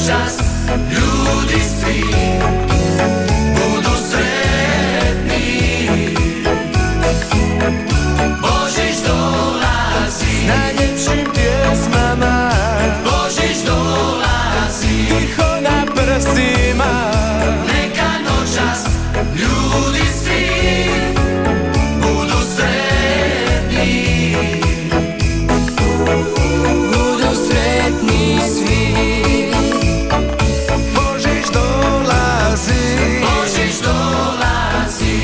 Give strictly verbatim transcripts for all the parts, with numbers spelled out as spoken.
noćas ljudi svi budu sretni. Božić dolazi s najljepšim pjesmama, Božić dolazi tiho na prstima. Neka noćas ljudi svi budu sretni, budu sretni svi. Božić dolazi, Božić dolazi.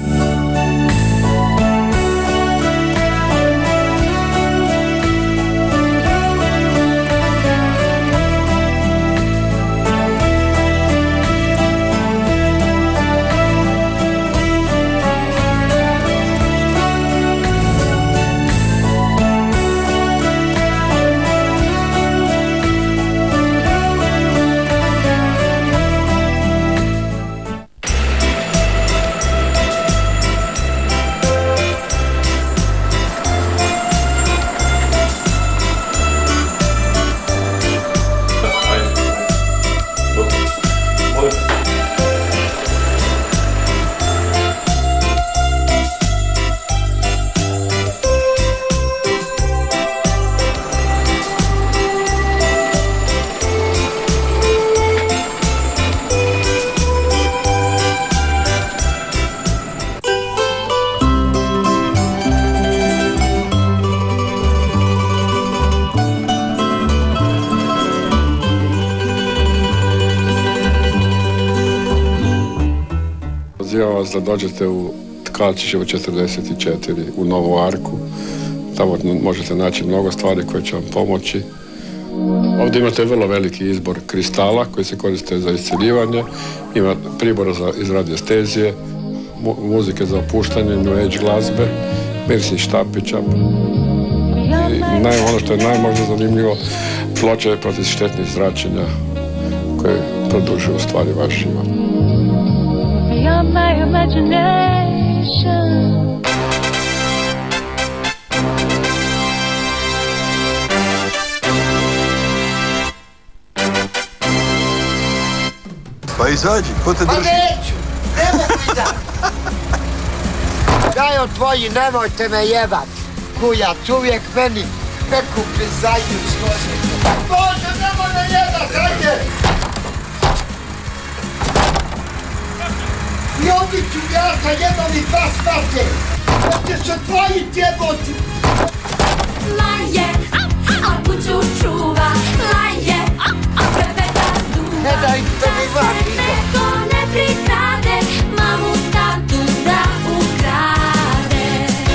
Pozivam vas da dođete u Tkalčićevo četrdeset četiri u Novu Arku. Tamo možete naći mnogo stvari koje će vam pomoći. Ovdje imate vrlo veliki izbor kristala koji se koriste za iscjeljivanje. Ima pribora za iz radiostezije, mu muzike za opuštanje, new age glazbe, mirisnih štapića. I naj, ono što je najmožda zanimljivo, ploče protiv štetnih zračenja koje produžuju u stvari vaš život. Beyond my imagination. Pa izađi, ko te drži? Pa neću, ne mogu izaći. Dajo tvoji, nemojte me jebat. Kujac, uvijek meni neku prizajdu složi. Bože, nemoj me jebat, hajde! I ovdje ću ja sa jednom i dva smate. Ovdje se tvojiti jeboti. Laje, a kuću čuva. Laje, a kreveta duva. Ne daj to mi vaki. Da se neko ne prikrade, mamu tatu da ukrade.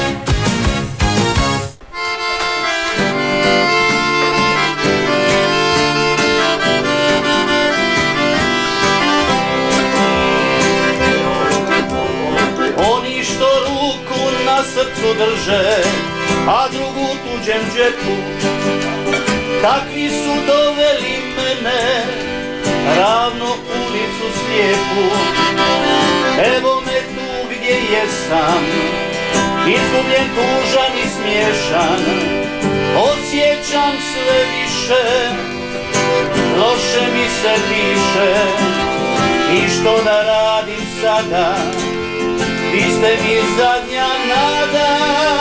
Oni što ruku na srcu drže, a drugu tuđem džepu, takvi su doveli mene ravno ulicu slijepu. Evo me tu gdje jesam, izgubljen, tužan i smiješan. Osjećam sve više, loše mi se piše. I što da radim sada, vi ste mi zadnja nada.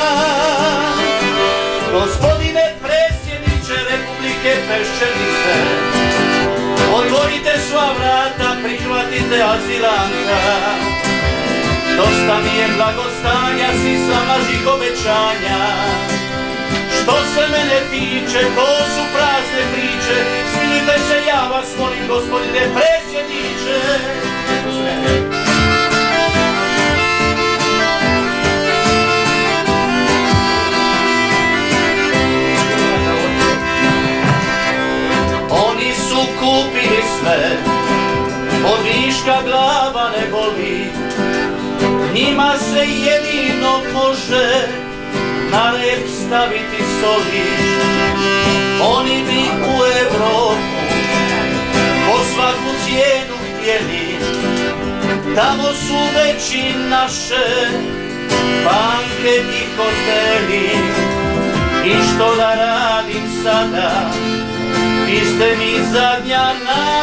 Gospodine predsjedniče Republike Peščenice, otvorite sva vrata, prihvatite azilanta. Dosta mi je blagostanja, sisa lažih obećanja. Što se mene tiče, to su prazne priče. Smilite se, ja vas molim, gospodine predsjedniče. Oni su kupili sve, od viška glava ne boli. Njima se jedino može na rep staviti soli. Oni bi u Evropu po svaku cijenu htjeli. Tamo su već i naše banke i hoteli. I što da radim sada, vi ste mi zadnja nada.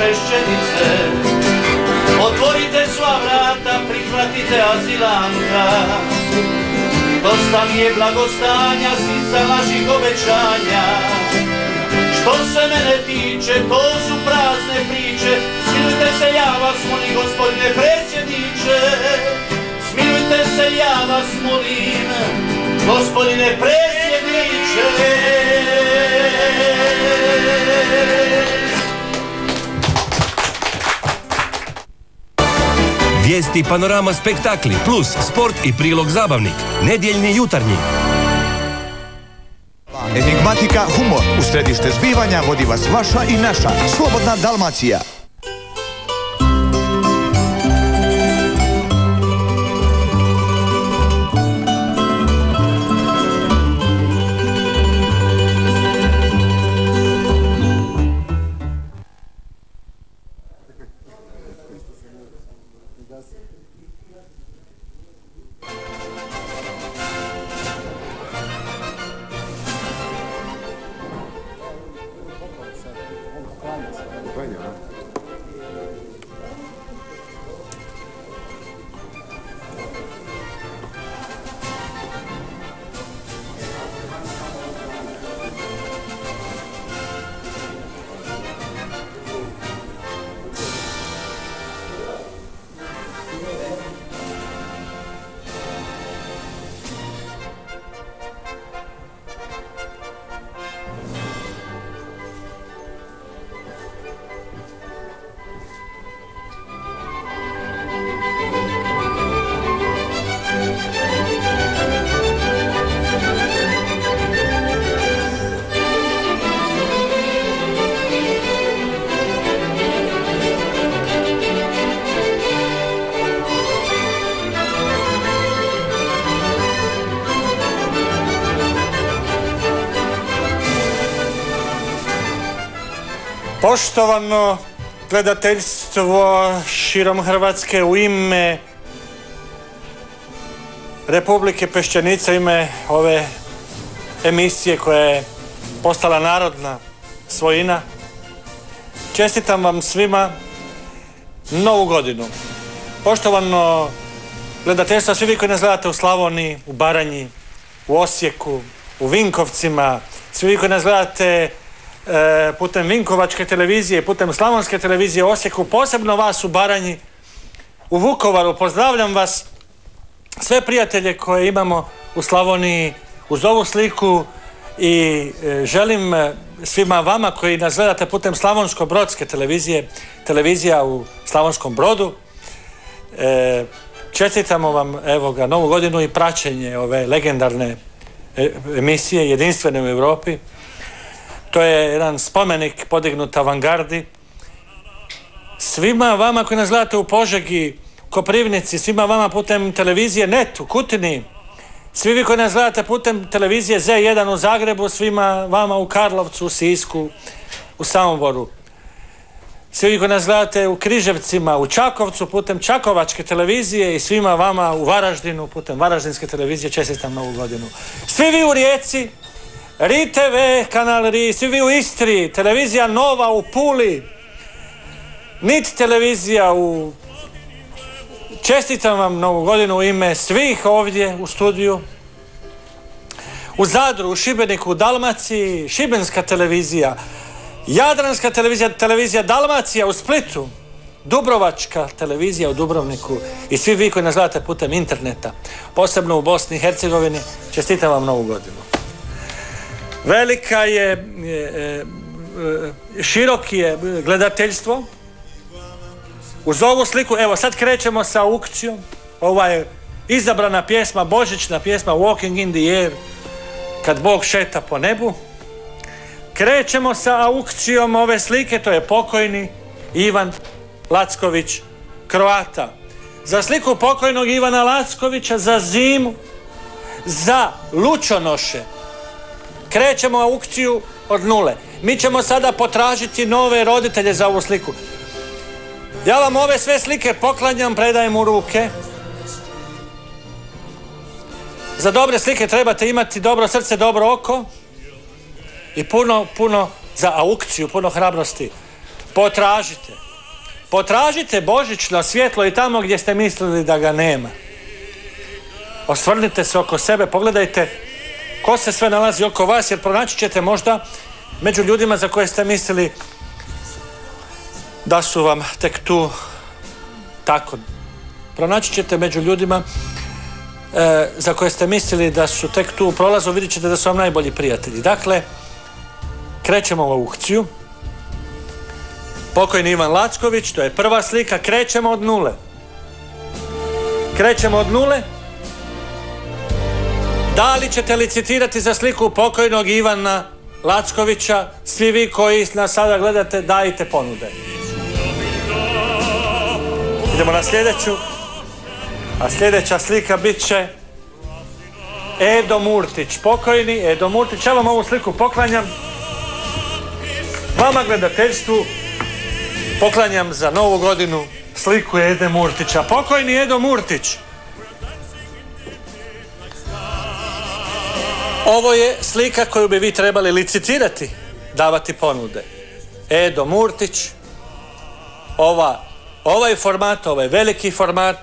Peščenice. Otvorite sva vrata, prihvatite azilanta. Dosta mi je blagostanja, sisa naših obećanja. Što se mene tiče, to su prazne priče. Smilujte se, ja vas molim, gospodine predsjedniče. Smilujte se, ja vas molim, gospodine predsjedniče. Vijesti, panorama, spektakli, plus sport i prilog zabavnik. Nedjeljni jutarnji. Enigmatika, humor. U središte zbivanja vodi vas vaša i naša Slobodna Dalmacija. Poštovano gledateljstvo širom Hrvatske, u ime Republike Peščenice, u ime ove emisije koja je postala narodna svojina, čestitam vam svima Novu godinu. Poštovano gledateljstvo, svi vi koji nas gledate u Slavoniji, u Baranji, u Osijeku, u Vinkovcima, svi vi koji nas gledate putem Vinkovačke televizije, putem Slavonske televizije u Osijeku, posebno vas u Baranji, u Vukovaru, pozdravljam vas, sve prijatelje koje imamo u Slavoniji uz ovu sliku i želim svima vama koji nas gledate putem Slavonsko-brodske televizije, televizija u Slavonskom Brodu, čestitamo vam, evo ga, Novu godinu i praćenje ove legendarne emisije, jedinstvene u Europi. To je jedan spomenik podignut avangardi. Svima vama koji nas gledate u Požegi, Koprivnici, svima vama putem televizije Net u Kutini, svi vi koji nas gledate putem televizije Z jedan u Zagrebu, svima vama u Karlovcu, u Sisku, u Samoboru. Svi vi koji nas gledate u Križevcima, u Čakovcu putem Čakovačke televizije i svima vama u Varaždinu putem Varaždinske televizije čestitam Novu godinu. Svi vi u Rijeci, R I T V, kanal R I, svi vi u Istri, televizija Nova u Puli, Nit televizija u... Čestitam vam Novu godinu u ime svih ovdje u studiju. U Zadru, u Šibeniku, u Dalmaciji, Šibenska televizija, Jadranska televizija, televizija Dalmacija u Splitu, Dubrovačka televizija u Dubrovniku i svi vi koji nas gledate putem interneta, posebno u Bosni i Hercegovini, čestitam vam Novu godinu. Velika je, široki je gledateljstvo. Uz ovu sliku, evo sad krećemo sa aukcijom. Ova je izabrana pjesma, božićna pjesma Walking in the Air, kad Bog šeta po nebu. Krećemo sa aukcijom ove slike, to je pokojni Ivan Lacković, Kroata. Za sliku pokojnog Ivana Lackovića, za zimu, za lučonoše. Krećemo aukciju od nule. Mi ćemo sada potražiti nove roditelje za ovu sliku. Ja vam ove sve slike poklanjam, predajem u ruke. Za dobre slike trebate imati dobro srce, dobro oko i puno, puno za aukciju, puno hrabrosti. Potražite. Potražite božićno svjetlo i tamo gdje ste mislili da ga nema. Osvrnite se oko sebe, pogledajte ko se sve nalazi oko vas, jer pronaći ćete možda među ljudima za koje ste mislili da su vam tek tu tako. Pronaći ćete među ljudima e, za koje ste mislili da su tek tu u prolazu, vidjet ćete da su vam najbolji prijatelji. Dakle, krećemo u aukciju. Pokojni Ivan Lacković, to je prva slika, krećemo od nule. Krećemo od nule. Da li ćete licitirati za sliku pokojnog Ivana Lackovića? Svi vi koji nas sada gledate, dajte ponude. Idemo na sljedeću. A sljedeća slika bit će Edo Murtić, pokojni Edo Murtić. Ja vam ovu sliku poklanjam. Vama gledateljstvu poklanjam za novu godinu sliku Ede Murtića. Pokojni Edo Murtić. Ovo je slika koju bi vi trebali licitirati, davati ponude. Edo Murtić, ova, ovaj format, ovaj veliki format,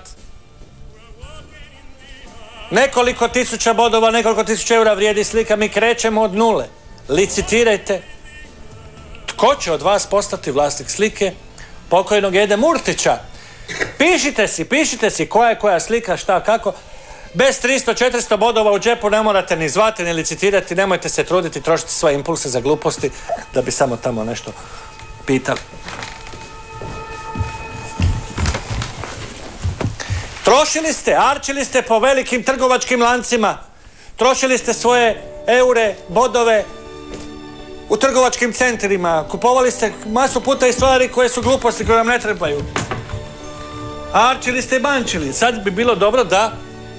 nekoliko tisuća bodova, nekoliko tisuća eura vrijedi slika, mi krećemo od nule. Licitirajte. Tko će od vas postati vlasnik slike pokojnog Ede Murtića? Pišite si, pišite si koja je koja slika, šta, kako. Bez tristo četiristo bodova u džepu ne morate ni zvati, ni licitirati, nemojte se truditi, trošiti svoje impulse za gluposti da bi samo tamo nešto pitali. Trošili ste, arčili ste po velikim trgovačkim lancima, trošili ste svoje eure, bodove u trgovačkim centrima, kupovali ste masu puta i stvari koje su gluposti, koje vam ne trebaju. Arčili ste i bančili. Sad bi bilo dobro da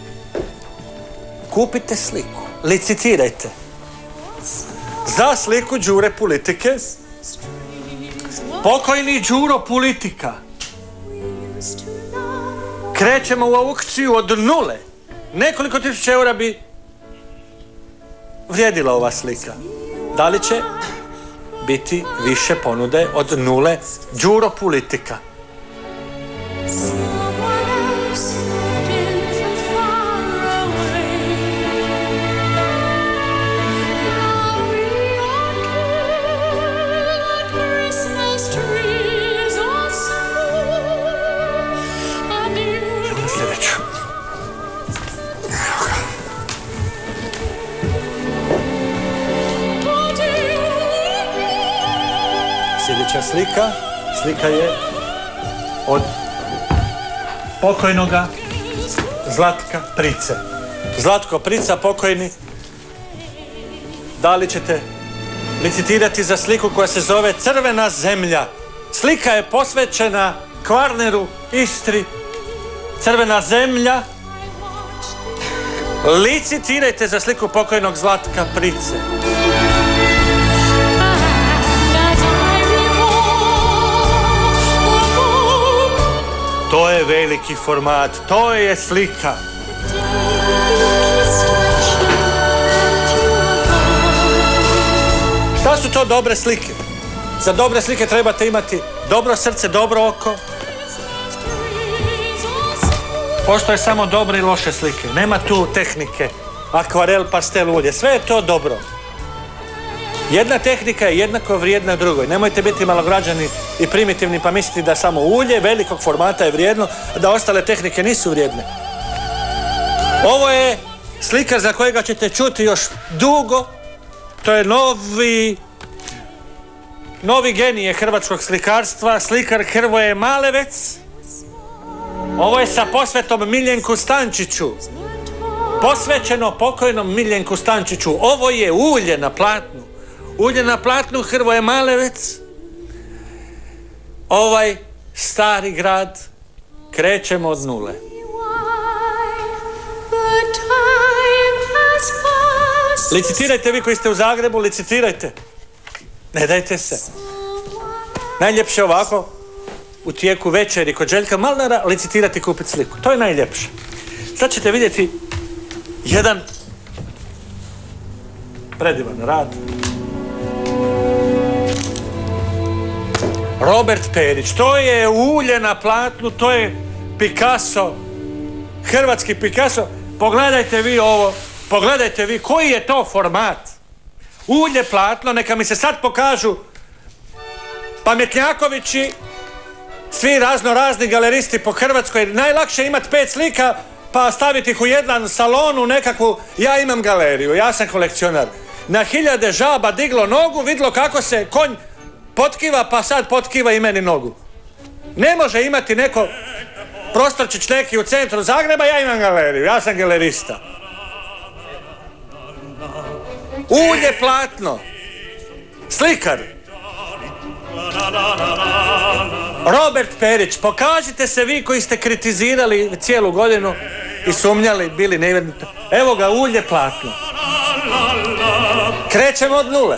kupite sliku, licitirajte za sliku Đure Politike. Pokojni Đuro Politika. Krećemo u aukciju od nule. Nekoliko tisuća eura bi vrijedila ova slika. Da li će biti više ponude od nule? Đuro Politika. Sljedeća slika, slika je od pokojnoga Zlatka Price. Zlatko Prica, pokojni. Da li ćete licitirati za sliku koja se zove Crvena zemlja? Slika je posvećena Kvarneru, Istri. Crvena zemlja. Licitirajte za sliku pokojnog Zlatka Price. To je veliki format, to je slika. Šta su to dobre slike? Za dobre slike trebate imati dobro srce, dobro oko. Postoje samo dobre i loše slike. Nema tu tehnike, akvarel, pastel, ulje. Sve je to dobro. Jedna tehnika je jednako vrijedna drugoj. Nemojte biti malograđani i primitivni pa misliti da samo ulje velikog formata je vrijedno, a da ostale tehnike nisu vrijedne. Ovo je slika za kojega ćete čuti još dugo. To je novi novi genije hrvatskog slikarstva, slikar Hrvoje Malevec. Ovo je sa posvetom Miljenku Stančiću. Posvećeno pokojnom Miljenku Stančiću. Ovo je ulje na platnu. Ulje na platnu Hrvoje Malevec. Ovaj stari grad. Krećemo od nule. Licitirajte vi koji ste u Zagrebu, licitirajte. Ne dajte se. Najljepše ovako u tijeku večeri kod Željka Malnara licitirati i kupiti sliku. To je najljepše. Sad ćete vidjeti jedan predivan rad. Robert Perić, to je ulje na platnu, to je Picasso, hrvatski Picasso. Pogledajte vi ovo, pogledajte vi koji je to format. Ulje platno, neka mi se sad pokažu pametnjakovići, svi razno razni galeristi po Hrvatskoj. Najlakše imati pet slika pa staviti ih u jedan salon u nekakvu, ja imam galeriju, ja sam kolekcionar. Na hiljade žaba diglo nogu, vidlo kako se konj potkiva, pa sad potkiva i meni nogu. Ne može imati neko prostorčić neki u centru Zagreba, ja imam galeriju, ja sam galerista. Ulje platno, slikar. Robert Perić, pokažite se vi koji ste kritizirali cijelu godinu i sumnjali, bili nevjerni. Evo ga, ulje platno. Krećemo od nule.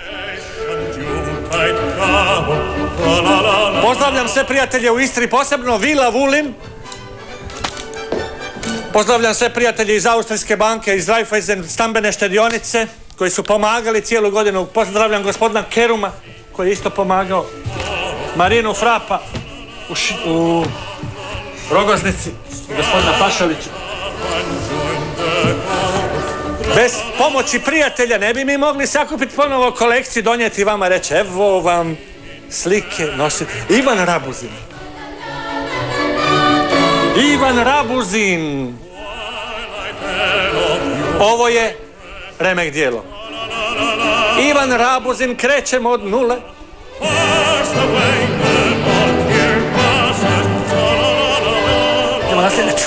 Pozdravljam sve prijatelje u Istri, posebno Vila Vulin. Pozdravljam sve prijatelje iz Austrijske banke, iz Raiffeisen stambene štedionice, koji su pomagali cijelu godinu. Pozdravljam gospodina Keruma, koji je isto pomagao. Marinu Frapa u, š... u Rogoznici, gospodina Pašalića. Bez pomoći prijatelja ne bi mi mogli sakupiti ponovo kolekciju, donijeti vama, reći evo vam slike nositi. Ivan Rabuzin. Ivan Rabuzin. Ovo je remek djelo. Ivan Rabuzin, krećemo od nule. Idemo na sljedeću.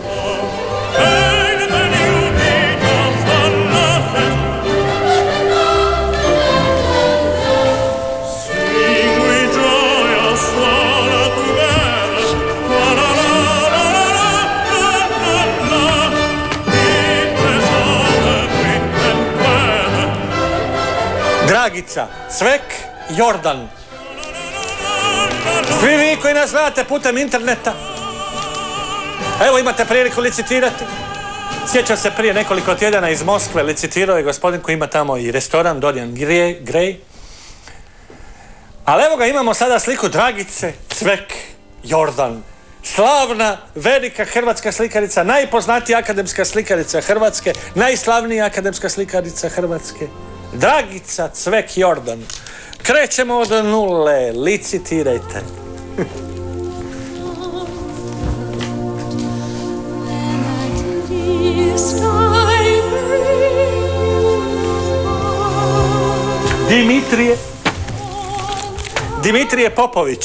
Dragica Cvek Jordan. Svi vi koji nas gledate putem interneta, evo imate priliku licitirati. Sjećam se prije nekoliko tjedana iz Moskve, licitirao je gospodin koji ima tamo i restoran, Dorian Gray. Ali evo ga, imamo sada sliku Dragice Cvek Jordan. Slavna, velika hrvatska slikarica, najpoznatija akademska slikarica Hrvatske, najslavnija akademska slikarica Hrvatske. Dragica Cvek Jordan. Krećemo od nule, licitirajte. Dimitrije Dimitrije Popović.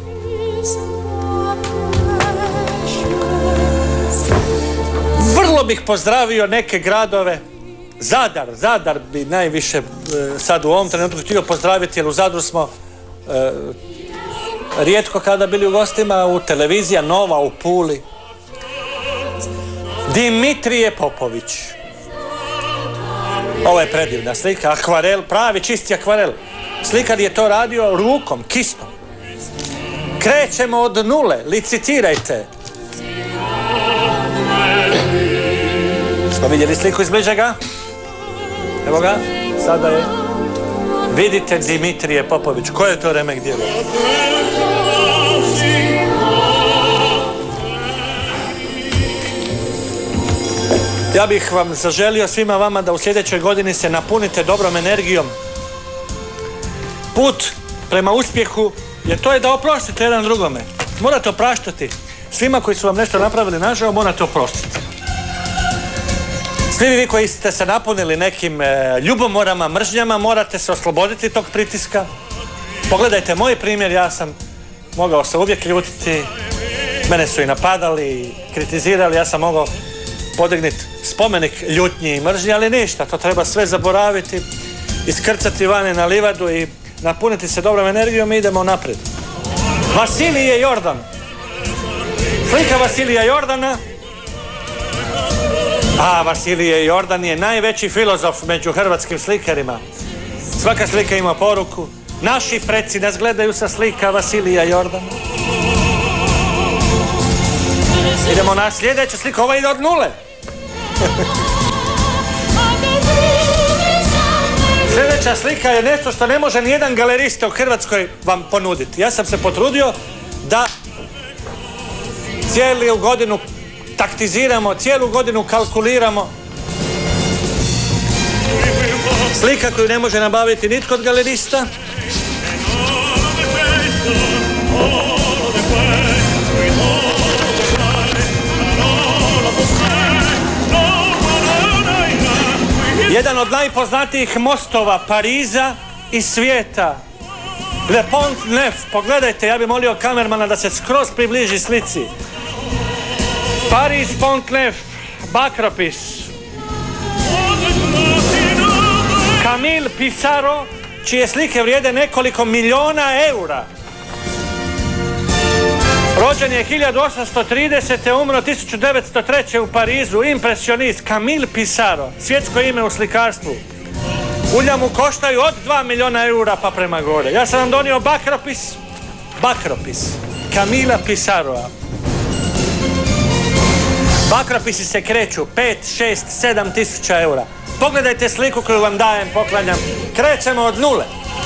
Vrlo bih pozdravio neke gradove. Zadar, Zadar bi najviše e, sad u ovom trenutku htio pozdraviti, jer u Zadru smo e, rijetko kada bili u gostima, u televizija Nova u Puli. Dimitrije Popović. Ovo je predivna slika, akvarel, pravi čisti akvarel. Slikar je to radio rukom, kistom. Krećemo od nule, licitirajte. Smo vidjeli sliku iz bližega? Evo ga, sada je. Vidite Dimitrije Popović. Ko je to remek djelo? Ja bih vam zaželio svima vama da u sljedećoj godini se napunite dobrom energijom. Put prema uspjehu, jer to je da oprostite jedan drugome. Morate opraštati. Svima koji su vam nešto napravili nažao, morate oprostiti. Svi vi koji ste se napunili nekim e, ljubomorama, mržnjama, morate se osloboditi tog pritiska. Pogledajte moj primjer, ja sam mogao se uvijek ljutiti, mene su i napadali, i kritizirali, ja sam mogao podignuti spomenik ljutnji i mržnji, ali ništa, to treba sve zaboraviti, iskrcati vani na livadu i napuniti se dobrom energijom i idemo naprijed. Vasilije Jordan. Slika Vasilija Jordana. A, Vasilije Jordan je najveći filozof među hrvatskim slikarima. Svaka slika ima poruku. Naši preci nas gledaju sa slika Vasilija Jordana. Idemo na sljedeću sliku, ova ide od nule. Sljedeća Sljedeća slika je nešto što ne može nijedan galerista u Hrvatskoj vam ponuditi. Ja sam se potrudio da cijelu godinu taktiziramo, cijelu godinu kalkuliramo. Slika koju ne može nabaviti nitko od galerista. Jedan od najpoznatijih mostova Pariza i svijeta. Le Pont Neuf. Pogledajte, ja bih molio kamermana da se skroz približi slici. Paris Pont Neuf, bakropis. Camille Pissarro, čije slike vrijede nekoliko milijuna eura. Rođen je hiljadu osamsto tridesete. umro tisuću devetsto treće. u Parizu. Impresionist Camille Pissarro, svjetsko ime u slikarstvu. Ulja mu koštaju od dva milijuna eura pa prema gore. Ja sam vam donio bakropis, bakropis Camilla Pissarroa. Bakropisi se kreću pet, šest, sedam tisuća eura. Pogledajte sliku koju vam dajem, poklanjam. Krećemo od nule.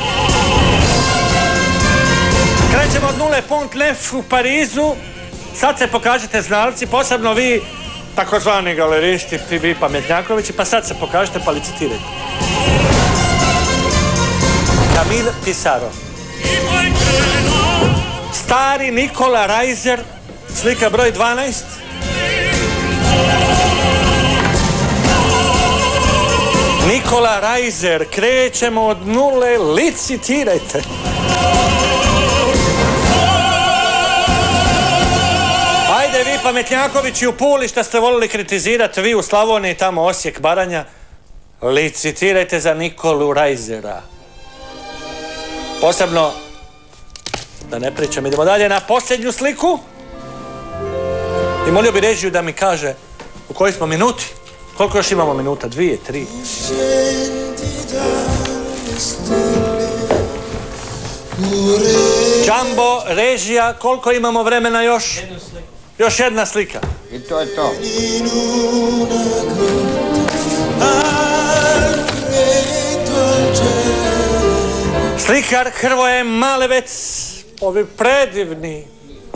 Krećemo od nule, Pont Neuf u Parizu. Sad se pokažete znalci, posebno vi, takozvani galeristi, vi pametnjakovići, pa sad se pokažete pa licitirajte. Camille Pissarro. Stari Nikola Reiser, slika broj dvanaest. Nikola Reiser, krećemo od nule, licitirajte. Ajde vi pametnjakovići u Puli što ste volili kritizirati, vi u Slavoniji, tamo Osijek, Baranja, licitirajte za Nikolu Reisera. Posebno, da ne pričam, idemo dalje na posljednju sliku. I molio bi režiju da mi kaže u kojoj smo minuti. Koliko još imamo minuta? Dvije, tri? Džambo, režija, koliko imamo vremena još? Još jedna slika. I to je to. Slikar Hrvoje Malevec, ovi predivni.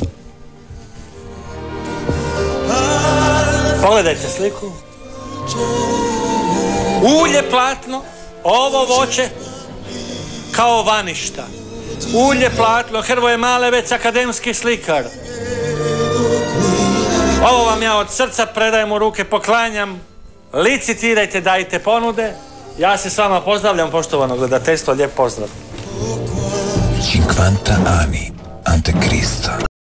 Pogledajte sliku. Ulje platno, ovo voće kao vaništa. Ulje platno, Hrvoje Malevec, akademski slikar. Ovo vam ja od srca predajem u ruke, poklanjam. Licitirajte, dajte ponude. Ja se s vama pozdravljam, poštovano gledateljstvo, lijep pozdrav. cinquanta anni, Antecristo.